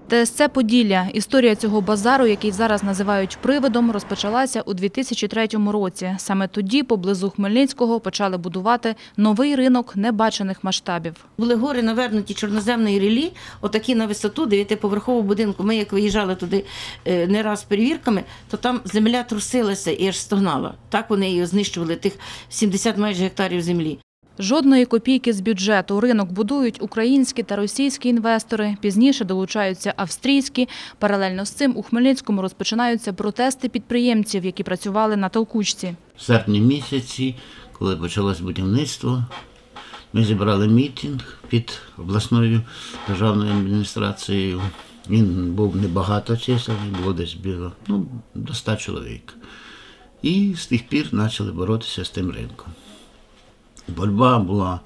ТСЦ «Поділля». Історія цього базару, який зараз називають «Привидом», розпочалася у 2003 році. Саме тоді поблизу Хмельницького почали будувати новий ринок небачених масштабів. Були гори навернуті чорноземної ріллі, отакі на висоту 9-поверхового будинку. Ми як виїжджали туди не раз з перевірками, то там земля трусилася і аж стогнала. Так вони її знищували, тих 70 майже гектарів землі. Жодної копійки з бюджету. Ринок будують українські та російські інвестори. Пізніше долучаються австрійські. Паралельно з цим у Хмельницькому розпочинаються протести підприємців, які працювали на толкучці. В серпні місяці, коли почалось будівництво, ми зібрали мітинг під обласною державною адміністрацією. Він був небагато численний, було десь до 100 чоловік. І з тих пір почали боротися з тим ринком. Боротьба була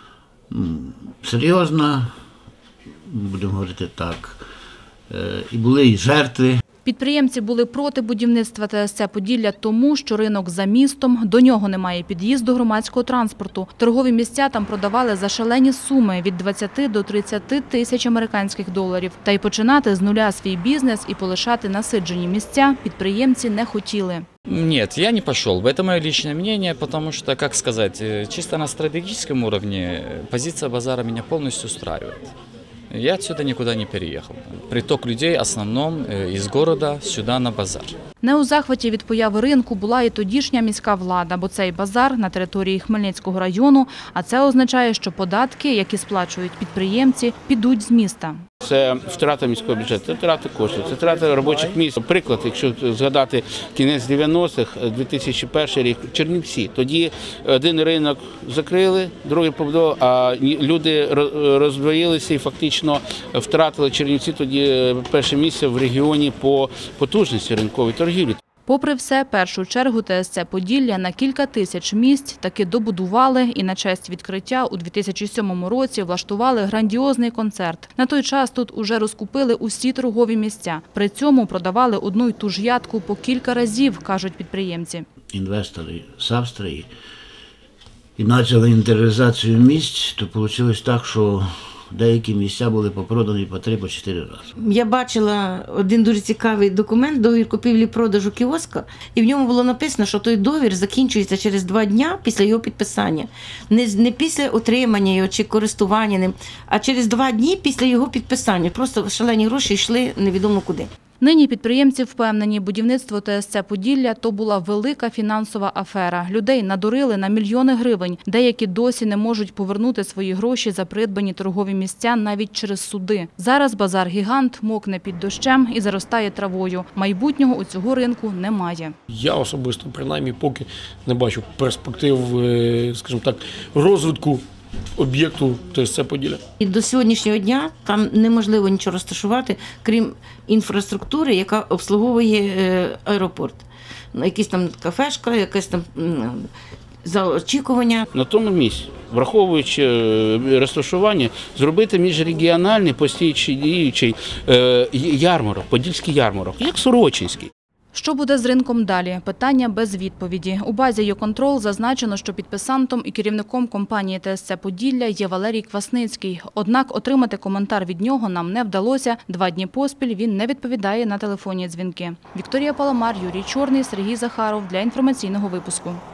серйозна, будемо говорити так, і були і жертви. Підприємці були проти будівництва ТСЦ «Поділля» тому, що ринок за містом, до нього немає під'їзду громадського транспорту. Торгові місця там продавали за шалені суми – від 20 до 30 тисяч американських доларів. Та й починати з нуля свій бізнес і полишати насиджені місця підприємці не хотіли. Нет, я не пошел. Это мое личное мнение, потому что, как сказать, чисто на стратегическом уровне позиция базара меня полностью устраивает. Я отсюда никуда не переехал. Приток людей в основном из города сюда на базар. Не у захваті від появи ринку була і тодішня міська влада, бо цей базар на території Хмельницького району, а це означає, що податки, які сплачують підприємці, підуть з міста. Це втрата міського бюджету, це втрата коштів, це втрата робочих місць. Приклад, якщо згадати кінець 90-х, 2001 рік, Чернівці. Тоді один ринок закрили, другий побудували, а люди роздвоїлися і фактично втратили Чернівці тоді перше місце в регіоні по потужності ринкової торгівлі. Попри все, першу чергу ТСЦ «Поділля» на кілька тисяч місць таки добудували і на честь відкриття у 2007 році влаштували грандіозний концерт. На той час тут уже розкупили усі торгові місця. При цьому продавали одну й ту ж ядку по кілька разів, кажуть підприємці. Інвестори з Австрії і почали інвентаризацію місць, то вийшло так, що деякі місця були попродані по 3-4 рази. Я бачила один дуже цікавий документ, договір купівлі-продажу кіоска, і в ньому було написано, що той договір закінчується через 2 дні після його підписання. Не після отримання його чи користування ним, а через 2 дні після його підписання. Просто шалені гроші йшли невідомо куди. Нині підприємці впевнені, будівництво ТСЦ «Поділля» – то була велика фінансова афера. Людей надурили на мільйони гривень. Деякі досі не можуть повернути свої гроші за придбані торгові місця навіть через суди. Зараз базар-гігант мокне під дощем і заростає травою. Майбутнього у цього ринку немає. Я особисто, принаймні, поки не бачу перспектив, скажімо так, розвитку об'єкту ТСЦ «Поділля». І до сьогоднішнього дня там неможливо нічого розташувати, крім інфраструктури, яка обслуговує аеропорт. Якась там кафешка, якась там зал очікування. На тому місці, враховуючи розташування, зробити міжрегіональний постійний діючий ярмарок, подільський ярмарок, як Сорочинський. Що буде з ринком далі? Питання без відповіді. У базі «Йоконтрол» зазначено, що підписантом і керівником компанії ТСЦ «Поділля» є Валерій Квасницький. Однак отримати коментар від нього нам не вдалося. 2 дні поспіль він не відповідає на телефонні дзвінки. Вікторія Паламар, Юрій Чорний, Сергій Захаров для інформаційного випуску.